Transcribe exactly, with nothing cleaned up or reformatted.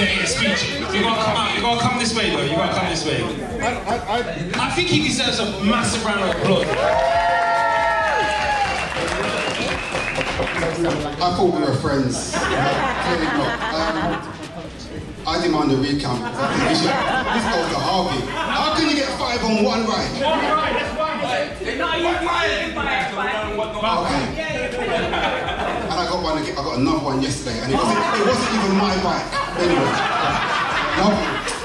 intimidating speech. You gotta come out. You gotta come this way, though. You gotta come this way. I, I, I, I think he deserves a massive round of applause. I thought we were friends. Clearly not. Um, I demand a recount. I think we should. This goes to Harvey. How can you get five on one ride? One ride, that's one ride. No, you Okay. And I got one. I got another one yesterday, and it wasn't. It wasn't even my bike. Anyway. No.